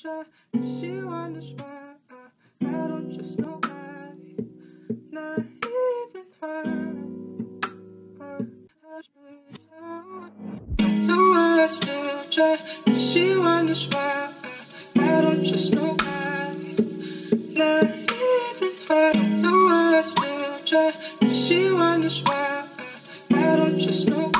try, and she wonders why I don't trust nobody, not even her. I still try, and she wonders why I don't trust nobody, not even her. I still try, and she wonders why I don't trust nobody.